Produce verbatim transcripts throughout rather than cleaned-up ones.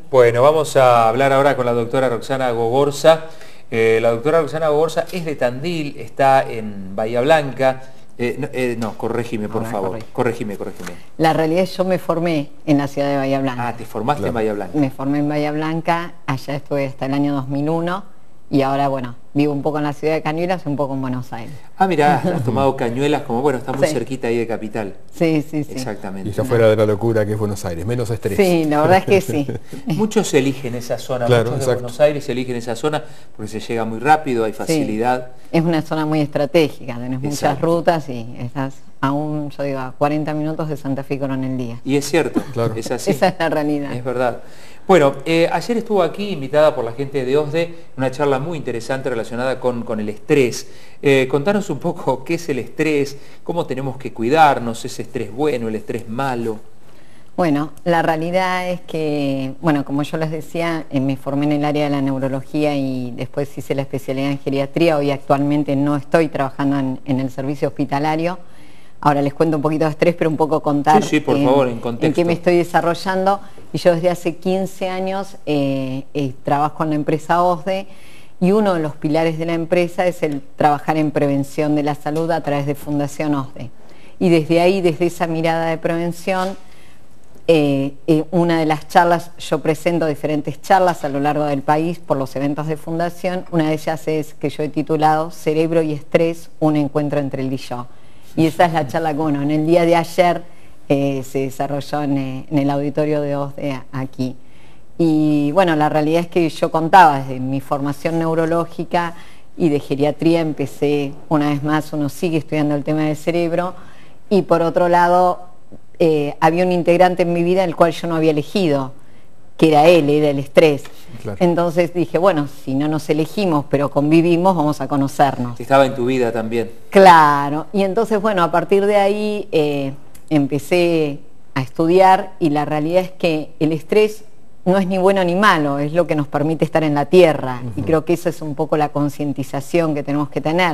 Bueno, vamos a hablar ahora con la doctora Roxana Gogorza. Eh, la doctora Roxana Gogorza es de Tandil, está en Bahía Blanca. Eh, no, eh, no, corregime, por Ahora, favor. corrige. Corregime, corregime. La realidad es que yo me formé en la ciudad de Bahía Blanca. Ah, te formaste claro. en Bahía Blanca. Me formé en Bahía Blanca, allá estuve hasta el año dos mil uno y ahora, bueno, vivo un poco en la ciudad de Cañuelas y un poco en Buenos Aires. Ah, mirá, has tomado Cañuelas como, bueno, está muy sí. cerquita ahí de Capital. Sí, sí, sí. Exactamente. Y ya fuera de la locura que es Buenos Aires, menos estrés. Sí, la verdad es que sí. Muchos eligen esa zona, claro, muchos de exacto. Buenos Aires eligen esa zona porque se llega muy rápido, hay facilidad. Sí. Es una zona muy estratégica, tenés muchas Exacto. rutas y estás a un, yo digo, a cuarenta minutos de Santa Fe y Coronel Díaz. Y es cierto, claro. es así. Esa es la realidad. Es verdad. Bueno, eh, ayer estuvo aquí invitada por la gente de OSDE una charla muy interesante relacionada con, con el estrés. Eh, contanos un poco qué es el estrés, cómo tenemos que cuidarnos, ese estrés bueno, el estrés malo. Bueno, la realidad es que, bueno, como yo les decía, eh, me formé en el área de la neurología y después hice la especialidad en geriatría. Hoy actualmente no estoy trabajando en, en el servicio hospitalario. Ahora les cuento un poquito de estrés, pero un poco contar sí, sí, por en, favor, en contexto. en qué me estoy desarrollando. Y yo desde hace quince años eh, eh, trabajo en la empresa OSDE y uno de los pilares de la empresa es el trabajar en prevención de la salud a través de Fundación OSDE. Y desde ahí, desde esa mirada de prevención, eh, eh, una de las charlas, yo presento diferentes charlas a lo largo del país por los eventos de Fundación. Una de ellas es que yo he titulado Cerebro y Estrés, un encuentro entre el y yo. Y esa es la charla que, bueno, en el día de ayer eh, se desarrolló en, eh, en el auditorio de OSDE aquí. Y bueno, la realidad es que yo contaba desde mi formación neurológica y de geriatría, empecé, una vez más, uno sigue estudiando el tema del cerebro, y por otro lado, eh, había un integrante en mi vida el cual yo no había elegido, que era él, era el estrés. Claro. Entonces dije, bueno, si no nos elegimos, pero convivimos, vamos a conocernos. Estaba en tu vida también. Claro, y entonces, bueno, a partir de ahí eh, empecé a estudiar y la realidad es que el estrés no es ni bueno ni malo, es lo que nos permite estar en la tierra. Uh-huh. Y creo que eso es un poco la concientización que tenemos que tener.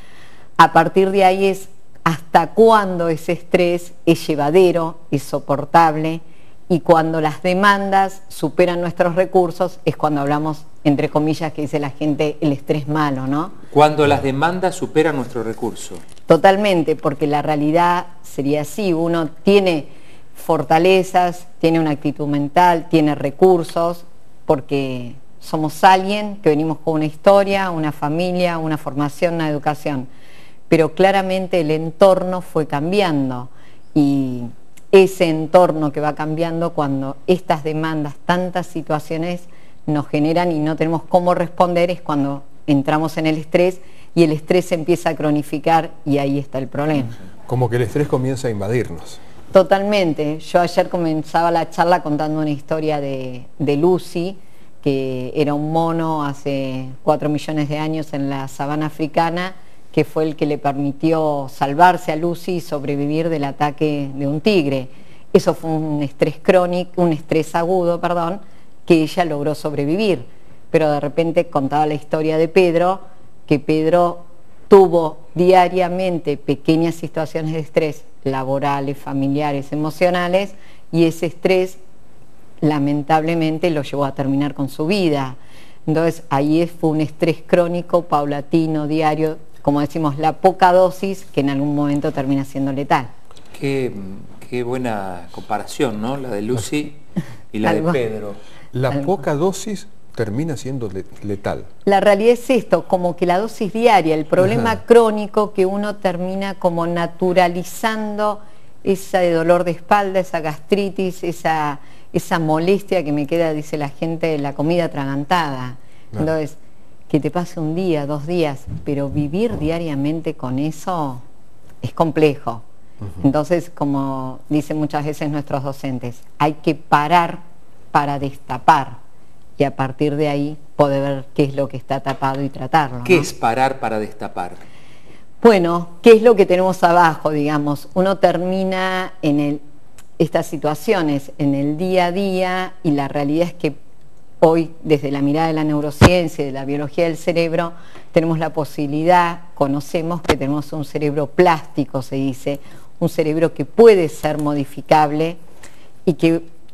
A partir de ahí es hasta cuándo ese estrés es llevadero, es soportable. Y cuando las demandas superan nuestros recursos es cuando hablamos, entre comillas, que dice la gente, el estrés malo, ¿no? Cuando las demandas superan nuestro recurso. Totalmente, porque la realidad sería así, uno tiene fortalezas, tiene una actitud mental, tiene recursos, porque somos alguien que venimos con una historia, una familia, una formación, una educación, pero claramente el entorno fue cambiando y ese entorno que va cambiando cuando estas demandas, tantas situaciones nos generan y no tenemos cómo responder es cuando entramos en el estrés y el estrés se empieza a cronificar y ahí está el problema. Como que el estrés comienza a invadirnos. Totalmente. Yo ayer comenzaba la charla contando una historia de, de Lucy, que era un mono hace cuatro millones de años en la sabana africana, que fue el que le permitió salvarse a Lucy y sobrevivir del ataque de un tigre. Eso fue un estrés crónico, un estrés agudo, perdón, que ella logró sobrevivir. Pero de repente contaba la historia de Pedro, que Pedro tuvo diariamente pequeñas situaciones de estrés laborales, familiares, emocionales, y ese estrés lamentablemente lo llevó a terminar con su vida. Entonces ahí fue un estrés crónico, paulatino, diario, como decimos, la poca dosis que en algún momento termina siendo letal. Qué, qué buena comparación, ¿no? La de Lucy y la de Pedro. La Algo. poca dosis termina siendo letal. La realidad es esto, como que la dosis diaria, el problema Ajá. crónico que uno termina como naturalizando ese dolor de espalda, esa gastritis, esa, esa molestia que me queda, dice la gente, de la comida atragantada. No. Entonces, que te pase un día, dos días, pero vivir diariamente con eso es complejo. Uh-huh. Entonces, como dicen muchas veces nuestros docentes, hay que parar para destapar y a partir de ahí poder ver qué es lo que está tapado y tratarlo. ¿Qué ¿no? es parar para destapar? Bueno, ¿qué es lo que tenemos abajo, digamos? Uno termina en el, estas situaciones en el día a día y la realidad es que hoy, desde la mirada de la neurociencia y de la biología del cerebro, tenemos la posibilidad, conocemos que tenemos un cerebro plástico, se dice, un cerebro que puede ser modificable y que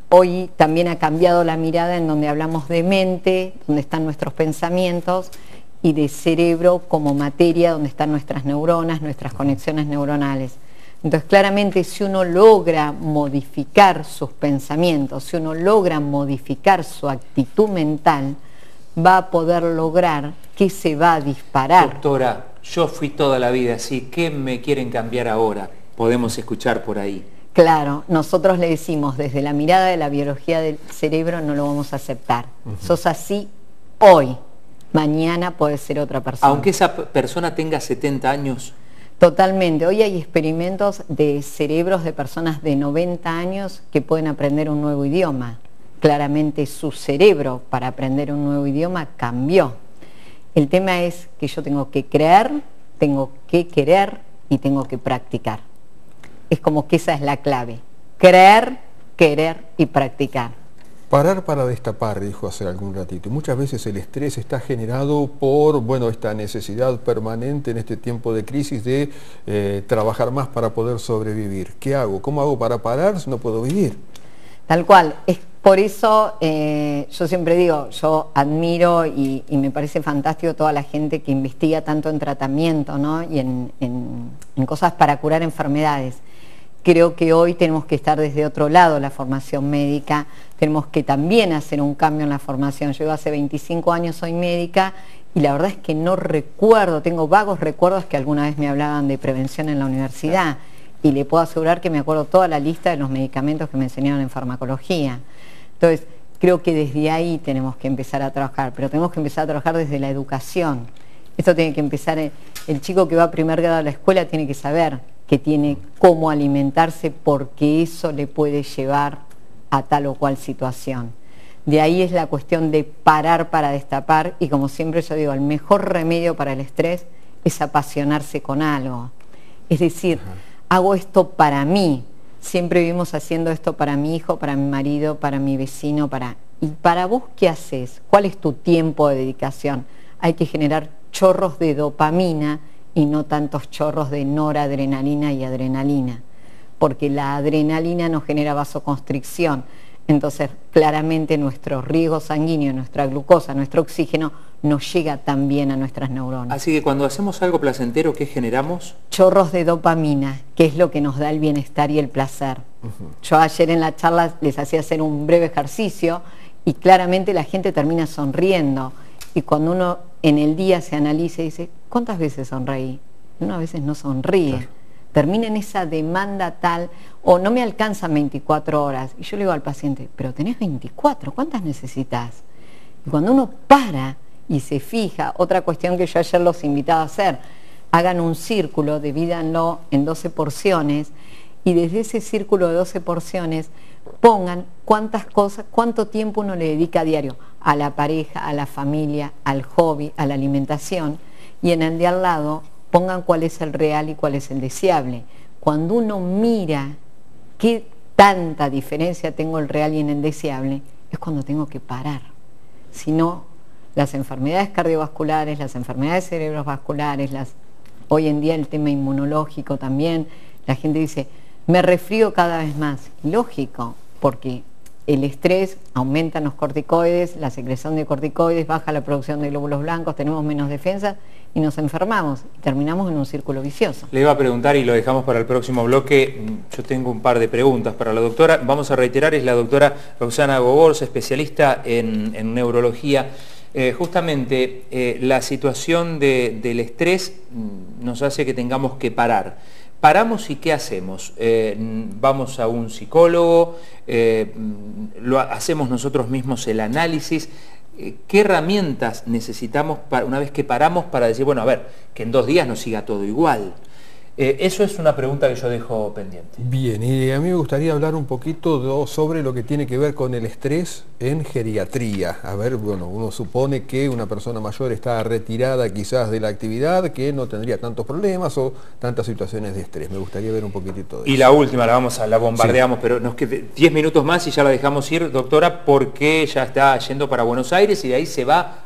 hoy también ha cambiado la mirada en donde hablamos de mente, donde están nuestros pensamientos, y de cerebro como materia, donde están nuestras neuronas, nuestras conexiones neuronales. Entonces, claramente, si uno logra modificar sus pensamientos, si uno logra modificar su actitud mental, va a poder lograr que se va a disparar. Doctora, yo fui toda la vida así, ¿qué me quieren cambiar ahora? Podemos escuchar por ahí. Claro, nosotros le decimos, desde la mirada de la biología del cerebro, no lo vamos a aceptar. Uh-huh. Sos así hoy, mañana puede ser otra persona. Aunque esa persona tenga setenta años... Totalmente. Hoy hay experimentos de cerebros de personas de noventa años que pueden aprender un nuevo idioma. Claramente su cerebro para aprender un nuevo idioma cambió. El tema es que yo tengo que creer, tengo que querer y tengo que practicar. Es como que esa es la clave. Creer, querer y practicar. Parar para destapar, dijo hace algún ratito. Muchas veces el estrés está generado por, bueno, esta necesidad permanente en este tiempo de crisis de eh, trabajar más para poder sobrevivir. ¿Qué hago? ¿Cómo hago para parar si no puedo vivir? Tal cual. Es por eso eh, yo siempre digo, yo admiro y, y me parece fantástico toda la gente que investiga tanto en tratamiento, ¿no? Y en, en, en cosas para curar enfermedades. Creo que hoy tenemos que estar desde otro lado la formación médica, tenemos que también hacer un cambio en la formación. Yo hace veinticinco años soy médica y la verdad es que no recuerdo, tengo vagos recuerdos que alguna vez me hablaban de prevención en la universidad y le puedo asegurar que me acuerdo toda la lista de los medicamentos que me enseñaron en farmacología. Entonces, creo que desde ahí tenemos que empezar a trabajar, pero tenemos que empezar a trabajar desde la educación. Esto tiene que empezar, el, el chico que va a primer grado a la escuela tiene que saber que tiene cómo alimentarse porque eso le puede llevar a tal o cual situación. De ahí es la cuestión de parar para destapar y como siempre yo digo, el mejor remedio para el estrés es apasionarse con algo. Es decir, uh-huh. hago esto para mí, siempre vivimos haciendo esto para mi hijo, para mi marido, para mi vecino, para... ¿Y para vos qué haces? ¿Cuál es tu tiempo de dedicación? Hay que generar chorros de dopamina y no tantos chorros de noradrenalina y adrenalina, porque la adrenalina nos genera vasoconstricción, entonces claramente nuestro riego sanguíneo, nuestra glucosa, nuestro oxígeno no llega tan bien a nuestras neuronas. Así que cuando hacemos algo placentero, ¿qué generamos? Chorros de dopamina, que es lo que nos da el bienestar y el placer. Uh-huh. Yo ayer en la charla les hacía hacer un breve ejercicio y claramente la gente termina sonriendo. Y cuando uno en el día se analiza y dice, ¿cuántas veces sonreí? Uno a veces no sonríe. Claro. Termina en esa demanda tal, o no me alcanzan veinticuatro horas. Y yo le digo al paciente, pero tenés veinticuatro, ¿cuántas necesitas? Y cuando uno para y se fija, otra cuestión que yo ayer los invitaba a hacer, hagan un círculo, divídanlo en doce porciones, y desde ese círculo de doce porciones pongan cuántas cosas, cuánto tiempo uno le dedica a diario a la pareja, a la familia, al hobby, a la alimentación, y en el de al lado pongan cuál es el real y cuál es el deseable. Cuando uno mira qué tanta diferencia tengo el real y en el deseable, es cuando tengo que parar. Si no, las enfermedades cardiovasculares, las enfermedades cerebrovasculares, las, hoy en día el tema inmunológico también, la gente dice, me resfrío cada vez más. Lógico, porque el estrés aumenta los corticoides, la secreción de corticoides, baja la producción de glóbulos blancos, tenemos menos defensas y nos enfermamos y terminamos en un círculo vicioso. Le iba a preguntar y lo dejamos para el próximo bloque. Yo tengo un par de preguntas para la doctora. Vamos a reiterar, es la doctora Roxana Gogorza, especialista en, en neurología. Eh, justamente eh, la situación de, del estrés nos hace que tengamos que parar. Paramos y ¿qué hacemos? Eh, vamos a un psicólogo, eh, lo hacemos nosotros mismos el análisis. Eh, ¿Qué herramientas necesitamos para, una vez que paramos para decir, bueno, a ver, que en dos días no siga todo igual? Eh, eso es una pregunta que yo dejo pendiente. Bien, y a mí me gustaría hablar un poquito de, sobre lo que tiene que ver con el estrés en geriatría. A ver, bueno, uno supone que una persona mayor está retirada quizás de la actividad, que no tendría tantos problemas o tantas situaciones de estrés. Me gustaría ver un poquitito de eso. Y la última, la vamos a, la bombardeamos, sí. Pero nos queda diez minutos más y ya la dejamos ir, doctora, porque ya está yendo para Buenos Aires y de ahí se va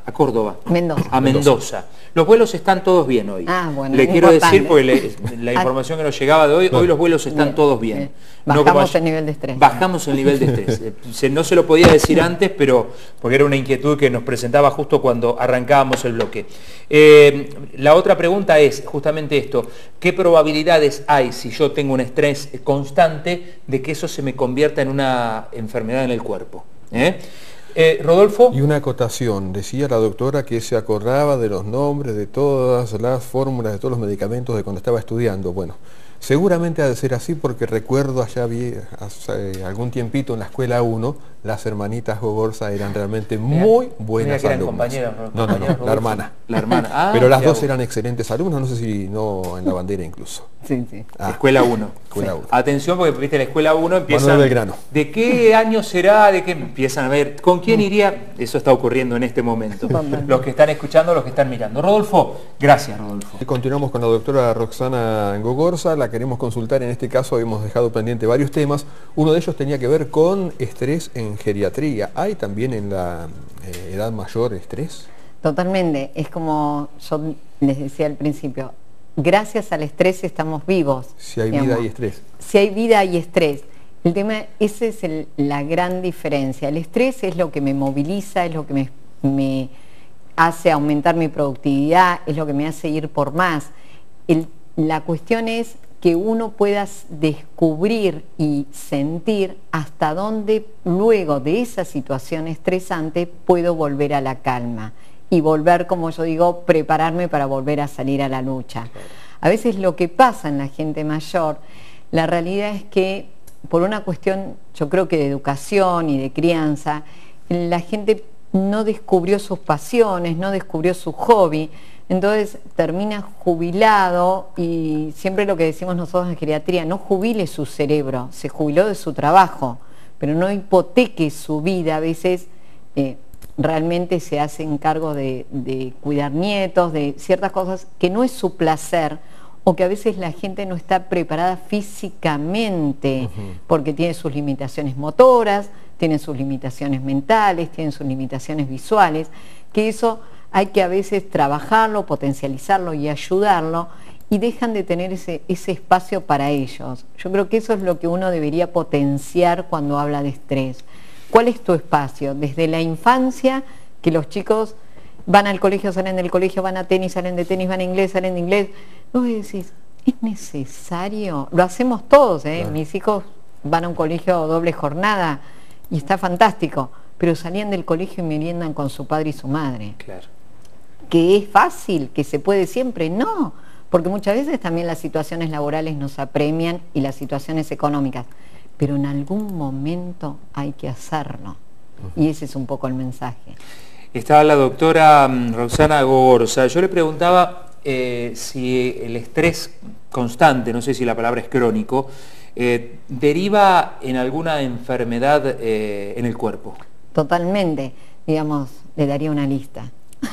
a Córdoba. Mendoza. A Mendoza. Los vuelos están todos bien hoy. Ah, bueno, Le es quiero importante. decir, porque le- la información que nos llegaba de hoy, hoy los vuelos están Bien, todos bien. bien. No Bajamos como ayer- el nivel de estrés. Bajamos el nivel de estrés. Eh, se- no se lo podía decir antes, pero porque era una inquietud que nos presentaba justo cuando arrancábamos el bloque. Eh, la otra pregunta es justamente esto: ¿qué probabilidades hay, si yo tengo un estrés constante, de que eso se me convierta en una enfermedad en el cuerpo? ¿Eh? Eh, Rodolfo. Y una acotación, decía la doctora que se acordaba de los nombres de todas las fórmulas, de todos los medicamentos de cuando estaba estudiando. Bueno, seguramente ha de ser así porque recuerdo allá vi, hace algún tiempito en la escuela uno, las hermanitas Gogorza eran realmente muy buenas que eran alumnas. compañeras, No, no, compañeras, no, la Rodolfo. hermana. La hermana. Ah, Pero las mirá dos vos. eran excelentes alumnas, no sé si no en la bandera incluso. Sí, sí. Ah, Escuela uno. Escuela uno. Atención, porque viste, la escuela uno empieza. Manuel Belgrano. ¿De qué año será? ¿De qué empiezan a ver? ¿Con quién iría? Eso está ocurriendo en este momento. Los que están escuchando, los que están mirando. Rodolfo, gracias, Rodolfo. Y continuamos con la doctora Roxana Gogorza, la queremos consultar. En este caso habíamos dejado pendiente varios temas. Uno de ellos tenía que ver con estrés en geriatría. ¿Hay también en la eh, edad mayor estrés? Totalmente. Es como yo les decía al principio, gracias al estrés estamos vivos. Si hay digamos. vida y estrés. Si hay vida hay estrés. El tema, esa es el- la gran diferencia. El estrés es lo que me moviliza, es lo que me, me hace aumentar mi productividad, es lo que me hace ir por más. El- la cuestión es que uno pueda descubrir y sentir hasta dónde luego de esa situación estresante puedo volver a la calma y volver, como yo digo, prepararme para volver a salir a la lucha. A veces lo que pasa en la gente mayor, la realidad es que por una cuestión, yo creo que de educación y de crianza, la gente no descubrió sus pasiones, no descubrió su hobby, entonces termina jubilado y siempre lo que decimos nosotros en geriatría, no jubile su cerebro, se jubiló de su trabajo, pero no hipoteque su vida. A veces eh, realmente se hacen cargo de, de cuidar nietos, de ciertas cosas que no es su placer, o que a veces la gente no está preparada físicamente, uh-huh. porque tiene sus limitaciones motoras, tiene sus limitaciones mentales, tiene sus limitaciones visuales, que eso hay que a veces trabajarlo, potencializarlo y ayudarlo, y dejan de tener ese, ese espacio para ellos. Yo creo que eso es lo que uno debería potenciar cuando habla de estrés. ¿Cuál es tu espacio? Desde la infancia, que los chicos van al colegio, salen del colegio, van a tenis, salen de tenis, van a inglés, salen de inglés. Vos decís, ¿es necesario? Lo hacemos todos, ¿eh? Claro. Mis hijos van a un colegio doble jornada y está fantástico, pero salían del colegio y meriendan con su padre y su madre. Claro. ¿Que es fácil? ¿Que se puede siempre? No, porque muchas veces también las situaciones laborales nos apremian y las situaciones económicas, pero en algún momento hay que hacerlo. Uh-huh. Y ese es un poco el mensaje. Estaba la doctora Roxana Gogorza. Yo le preguntaba eh, si el estrés constante, no sé si la palabra es crónico, eh, deriva en alguna enfermedad eh, en el cuerpo. Totalmente. Digamos, le daría una lista.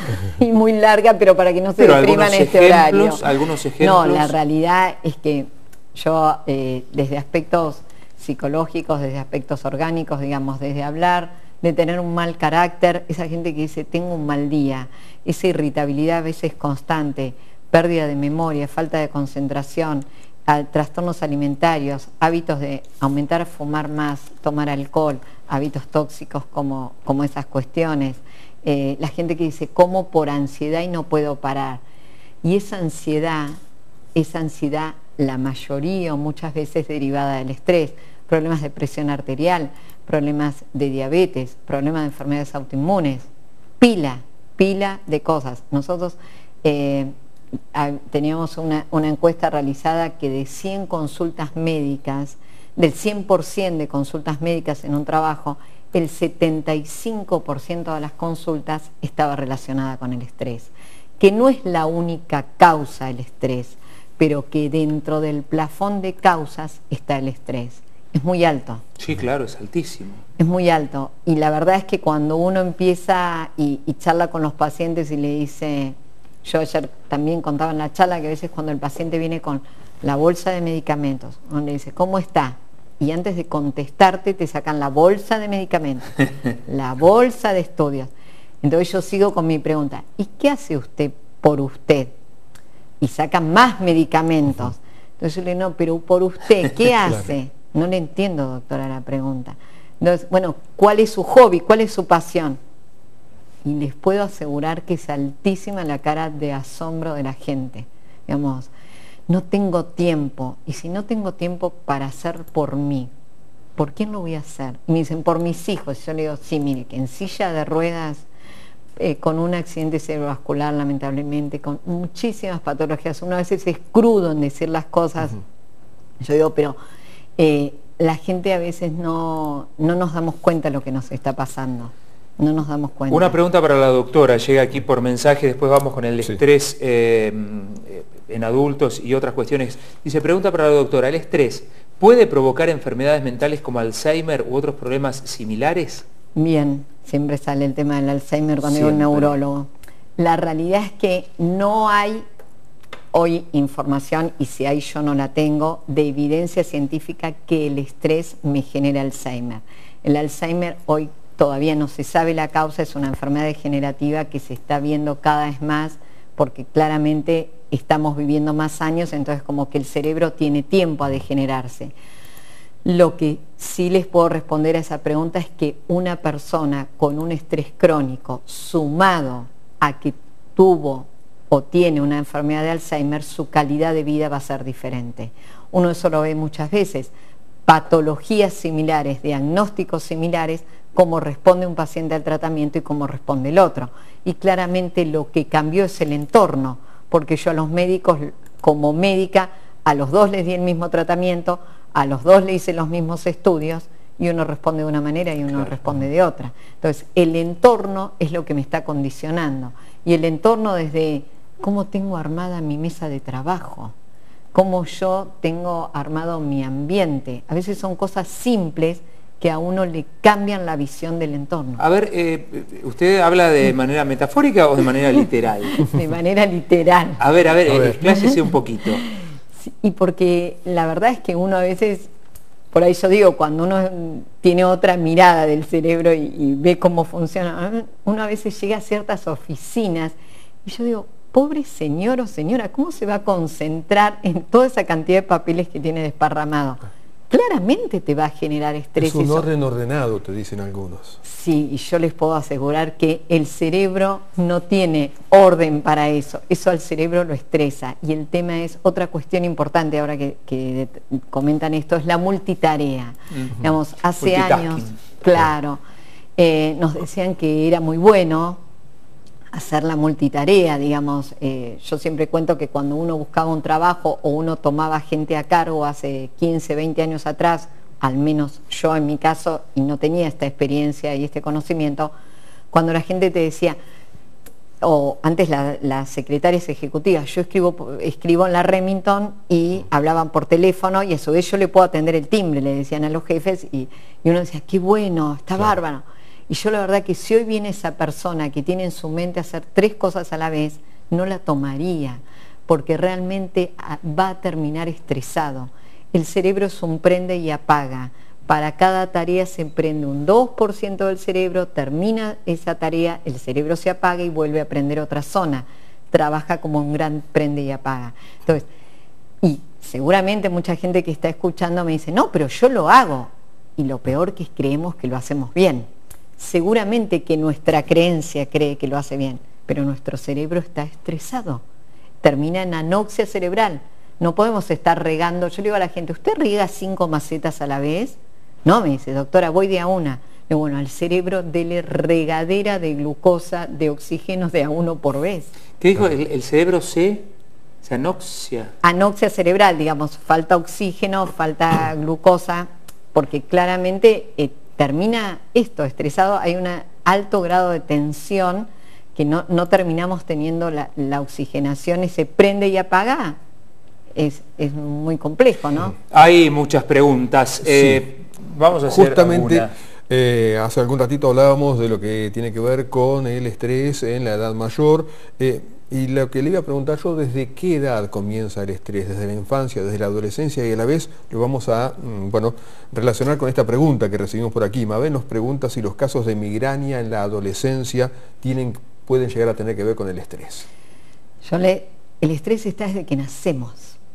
Y muy larga, pero para que no se pero depriman este horario. ¿Algunos ejemplos? No, la realidad es que yo, eh, desde aspectos psicológicos, desde aspectos orgánicos, digamos, desde hablar, de tener un mal carácter, esa gente que dice tengo un mal día, esa irritabilidad a veces constante, pérdida de memoria, falta de concentración, a, trastornos alimentarios, hábitos de aumentar a fumar más, tomar alcohol, hábitos tóxicos como, como esas cuestiones, eh, la gente que dice como por ansiedad y no puedo parar, y esa ansiedad, esa ansiedad la mayoría o muchas veces derivada del estrés, problemas de presión arterial, problemas de diabetes, problemas de enfermedades autoinmunes, pila, pila de cosas. Nosotros eh, teníamos una, una encuesta realizada que de cien consultas médicas, del cien por ciento de consultas médicas en un trabajo, el setenta y cinco por ciento de las consultas estaba relacionada con el estrés, que no es la única causa el estrés, pero que dentro del plafón de causas está el estrés. Es muy alto. Sí, claro, es altísimo. Es muy alto. Y la verdad es que cuando uno empieza y, y charla con los pacientes y le dice, yo ayer también contaba en la charla que a veces cuando el paciente viene con la bolsa de medicamentos, uno le dice, ¿cómo está? Y antes de contestarte te sacan la bolsa de medicamentos, la bolsa de estudios. Entonces yo sigo con mi pregunta, ¿y qué hace usted por usted? Y sacan más medicamentos. Entonces yo le digo, no, pero por usted, ¿qué hace? No le entiendo, doctora, la pregunta. Entonces, bueno, ¿cuál es su hobby? ¿Cuál es su pasión? Y les puedo asegurar que es altísima la cara de asombro de la gente. Digamos, no tengo tiempo. Y si no tengo tiempo para hacer por mí, ¿por quién lo voy a hacer? Y me dicen, por mis hijos. Yo le digo, sí, mire, que en silla de ruedas, eh, con un accidente cerebrovascular, lamentablemente, con muchísimas patologías. Uno a veces es crudo en decir las cosas. Uh-huh. Yo digo, pero eh, la gente a veces no, no nos damos cuenta de lo que nos está pasando. No nos damos cuenta. Una pregunta para la doctora, llega aquí por mensaje, después vamos con el sí. estrés eh, en adultos y otras cuestiones. Dice, pregunta para la doctora, ¿el estrés puede provocar enfermedades mentales como Alzheimer u otros problemas similares? Bien, siempre sale el tema del Alzheimer cuando digo un neurólogo. La realidad es que no hay hoy información, y si hay yo no la tengo, de evidencia científica que el estrés me genere Alzheimer. El Alzheimer hoy todavía no se sabe la causa, es una enfermedad degenerativa que se está viendo cada vez más porque claramente estamos viviendo más años, entonces como que el cerebro tiene tiempo a degenerarse. Lo que sí les puedo responder a esa pregunta es que una persona con un estrés crónico sumado a que tuvo o tiene una enfermedad de Alzheimer, su calidad de vida va a ser diferente. Uno eso lo ve muchas veces. Patologías similares, diagnósticos similares, cómo responde un paciente al tratamiento y cómo responde el otro. Y claramente lo que cambió es el entorno, porque yo a los médicos, como médica, a los dos les di el mismo tratamiento, a los dos le hice los mismos estudios, y uno responde de una manera y uno claro. responde de otra. Entonces, el entorno es lo que me está condicionando. Y el entorno desde cómo tengo armada mi mesa de trabajo, cómo yo tengo armado mi ambiente. A veces son cosas simples que a uno le cambian la visión del entorno. A ver, eh, ¿usted habla de manera metafórica o de manera literal? De manera literal. A ver, a ver, a ver. expláyese un poquito. Sí, y porque la verdad es que uno a veces, por ahí yo digo, cuando uno tiene otra mirada del cerebro y, y ve cómo funciona, uno a veces llega a ciertas oficinas y yo digo, pobre señor o señora, ¿cómo se va a concentrar en toda esa cantidad de papeles que tiene desparramado? Claramente te va a generar estrés. Es un eso. orden ordenado, te dicen algunos. Sí, y yo les puedo asegurar que el cerebro no tiene orden para eso. Eso al cerebro lo estresa. Y el tema es, otra cuestión importante ahora que, que comentan esto, es la multitarea. Uh-huh. Digamos, hace años, claro, eh, nos decían que era muy bueno hacer la multitarea, digamos. Eh, yo siempre cuento que cuando uno buscaba un trabajo o uno tomaba gente a cargo hace quince, veinte años atrás, al menos yo en mi caso, y no tenía esta experiencia y este conocimiento, cuando la gente te decía, o antes la, las secretarias ejecutivas, yo escribo, escribo en la Remington y hablaban por teléfono y a su vez yo le puedo atender el timbre, le decían a los jefes, y, y uno decía, qué bueno, está claro. bárbaro. Y yo la verdad que si hoy viene esa persona que tiene en su mente hacer tres cosas a la vez, no la tomaría, porque realmente va a terminar estresado. El cerebro es un prende y apaga. Para cada tarea se prende un dos por ciento del cerebro, termina esa tarea, el cerebro se apaga y vuelve a prender otra zona. Trabaja como un gran prende y apaga. Entonces, y seguramente mucha gente que está escuchando me dice, no, pero yo lo hago. Y lo peor que es creemos que lo hacemos bien. Seguramente que nuestra creencia cree que lo hace bien, pero nuestro cerebro está estresado, termina en anoxia cerebral. No podemos estar regando. Yo le digo a la gente, ¿usted riega cinco macetas a la vez? No, me dice, doctora, voy de a una. Y bueno, al cerebro dele regadera de glucosa, de oxígeno de a uno por vez. ¿Qué dijo? ¿El, el cerebro se, se anoxia? Anoxia cerebral, digamos, falta oxígeno, falta glucosa, porque claramente eh, termina esto, estresado, hay un alto grado de tensión que no, no terminamos teniendo la, la oxigenación, y se prende y apaga. Es, es muy complejo, ¿no? Hay muchas preguntas. Eh, sí. Vamos a hacer Justamente, eh, hace algún ratito hablábamos de lo que tiene que ver con el estrés en la edad mayor. Eh, Y lo que le iba a preguntar yo, ¿desde qué edad comienza el estrés? ¿Desde la infancia, desde la adolescencia? Y a la vez lo vamos a bueno, relacionar con esta pregunta que recibimos por aquí. Mabel nos pregunta si los casos de migraña en la adolescencia tienen, pueden llegar a tener que ver con el estrés. Yo le, el estrés está desde que nacemos.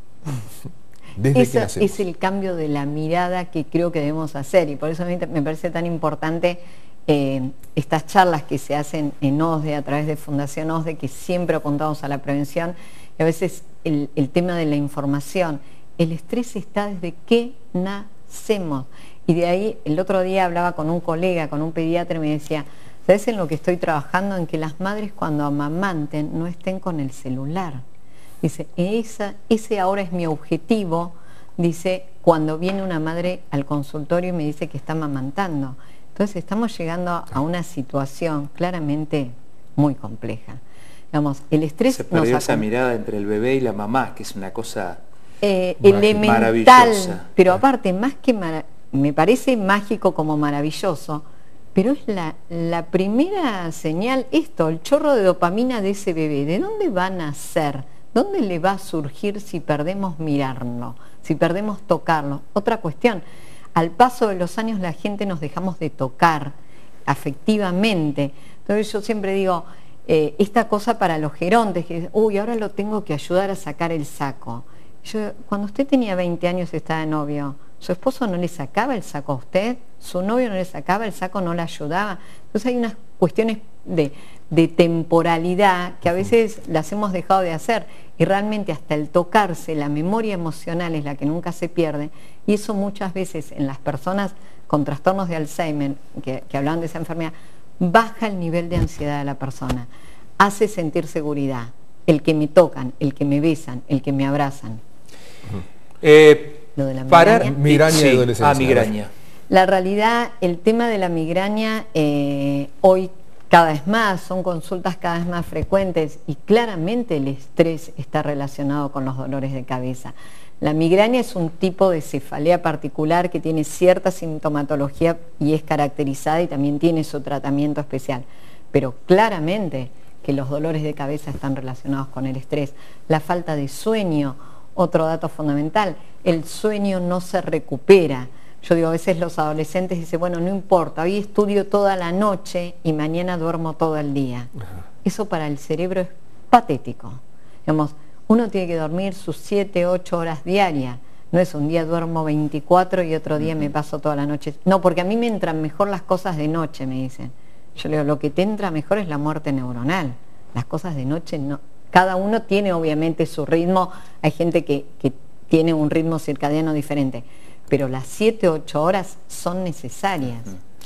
Desde Eso que nacemos. Es el cambio de la mirada que creo que debemos hacer, y por eso a mí me parece tan importante Eh, estas charlas que se hacen en OSDE, a través de Fundación OSDE, que siempre apuntamos a la prevención, y a veces el, el tema de la información. El estrés está desde que nacemos, y de ahí el otro día hablaba con un colega, con un pediatra, y me decía, ¿sabes en lo que estoy trabajando? En que las madres cuando amamanten no estén con el celular. Dice, esa, ese ahora es mi objetivo, dice, cuando viene una madre al consultorio y me dice que está amamantando. Entonces estamos llegando a una situación claramente muy compleja. Digamos, el estrés se perdió nos esa mirada entre el bebé y la mamá, que es una cosa eh, elemental, maravillosa. Pero Ah. aparte, más que mara- me parece mágico como maravilloso, pero es la, la primera señal, esto, el chorro de dopamina de ese bebé. ¿De dónde va a nacer? ¿Dónde le va a surgir si perdemos mirarlo? Si perdemos tocarlo. Otra cuestión. Al paso de los años la gente nos dejamos de tocar afectivamente. Entonces yo siempre digo, eh, esta cosa para los gerontes, que uy, ahora lo tengo que ayudar a sacar el saco. Yo, cuando usted tenía veinte años y estaba de novio, ¿su esposo no le sacaba el saco a usted? ¿Su novio no le sacaba el saco, no le ayudaba? Entonces hay unas cuestiones de, de temporalidad que a veces las hemos dejado de hacer, y realmente hasta el tocarse, la memoria emocional es la que nunca se pierde, y eso muchas veces en las personas con trastornos de Alzheimer, que, que hablan de esa enfermedad, baja el nivel de ansiedad de la persona, hace sentir seguridad, el que me tocan, el que me besan, el que me abrazan. Eh, Lo de la parar, migraña. Migraña sí, de adolescencia. Ah, migraña. La realidad, el tema de la migraña eh, hoy cada vez más, son consultas cada vez más frecuentes, y claramente el estrés está relacionado con los dolores de cabeza. La migraña es un tipo de cefalea particular que tiene cierta sintomatología y es caracterizada, y también tiene su tratamiento especial, pero claramente que los dolores de cabeza están relacionados con el estrés. La falta de sueño, otro dato fundamental, el sueño no se recupera. Yo digo, a veces los adolescentes dicen, bueno, no importa, hoy estudio toda la noche y mañana duermo todo el día. Ajá. Eso para el cerebro es patético. Digamos, uno tiene que dormir sus siete, ocho horas diarias. No es un día duermo veinticuatro y otro día me paso toda la noche. No, porque a mí me entran mejor las cosas de noche, me dicen. Yo le digo, lo que te entra mejor es la muerte neuronal. Las cosas de noche no. Cada uno tiene obviamente su ritmo. Hay gente que, que tiene un ritmo circadiano diferente, pero las siete, ocho horas son necesarias.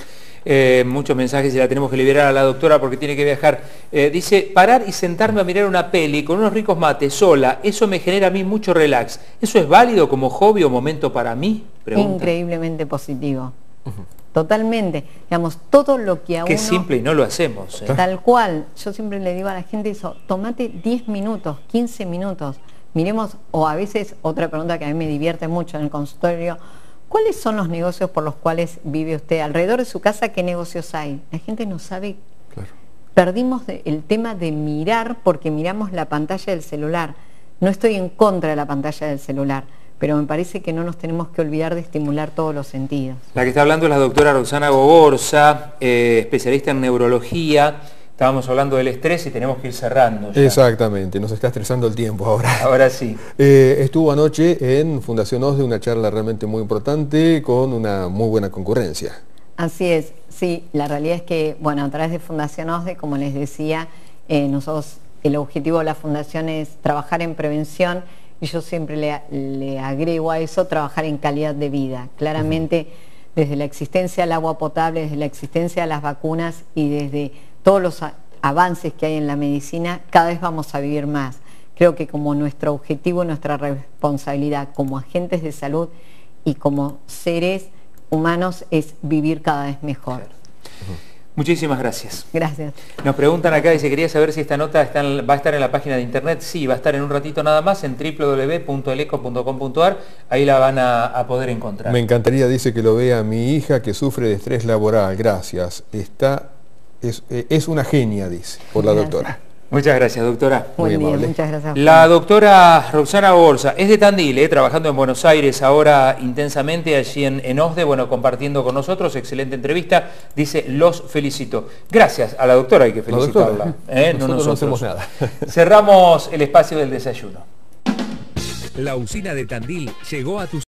Eh, muchos mensajes y la tenemos que liberar a la doctora porque tiene que viajar. Eh, dice, parar y sentarme a mirar una peli con unos ricos mates sola, eso me genera a mí mucho relax. ¿Eso es válido como hobby o momento para mí? Pregunta. Increíblemente positivo. Uh-huh. Totalmente. Digamos, todo lo que a Qué uno... simple y no lo hacemos. ¿eh? Tal cual. Yo siempre le digo a la gente eso, tomate diez minutos, quince minutos. Miremos, o a veces, otra pregunta que a mí me divierte mucho en el consultorio, ¿cuáles son los negocios por los cuales vive usted? Alrededor de su casa, ¿qué negocios hay? La gente no sabe. Claro. Perdimos de, el tema de mirar porque miramos la pantalla del celular. No estoy en contra de la pantalla del celular, pero me parece que no nos tenemos que olvidar de estimular todos los sentidos. La que está hablando es la doctora Roxana Gogorza, eh, especialista en neurología. Estábamos hablando del estrés y tenemos que ir cerrando ya. Exactamente, nos está estresando el tiempo ahora. Ahora sí. Eh, estuvo anoche en Fundación OSDE una charla realmente muy importante con una muy buena concurrencia. Así es, sí, la realidad es que, bueno, a través de Fundación OSDE, como les decía, eh, nosotros, el objetivo de la Fundación es trabajar en prevención, y yo siempre le, le agrego a eso trabajar en calidad de vida. Claramente, uh-huh. desde la existencia del agua potable, desde la existencia de las vacunas y desde todos los avances que hay en la medicina, cada vez vamos a vivir más. Creo que como nuestro objetivo, nuestra responsabilidad como agentes de salud y como seres humanos es vivir cada vez mejor. Claro. Uh-huh. Muchísimas gracias. Gracias. Nos preguntan acá, dice, quería saber si esta nota está en, va a estar en la página de internet. Sí, va a estar en un ratito nada más en w w w punto eleco punto com punto a r. Ahí la van a, a poder encontrar. Me encantaría, dice, que lo vea mi hija que sufre de estrés laboral. Gracias. Está... Es, es una genia, dice, por la doctora. Muchas gracias, doctora. Buen Muy día, amable. muchas gracias. La doctora Roxana Borsa es de Tandil, eh, trabajando en Buenos Aires ahora intensamente allí en, en OSDE, bueno, compartiendo con nosotros, excelente entrevista, dice, los felicito. Gracias a la doctora, hay que felicitarla. Eh, nosotros no, nosotros. no hacemos nada. Cerramos el espacio del desayuno. La usina de Tandil llegó a tu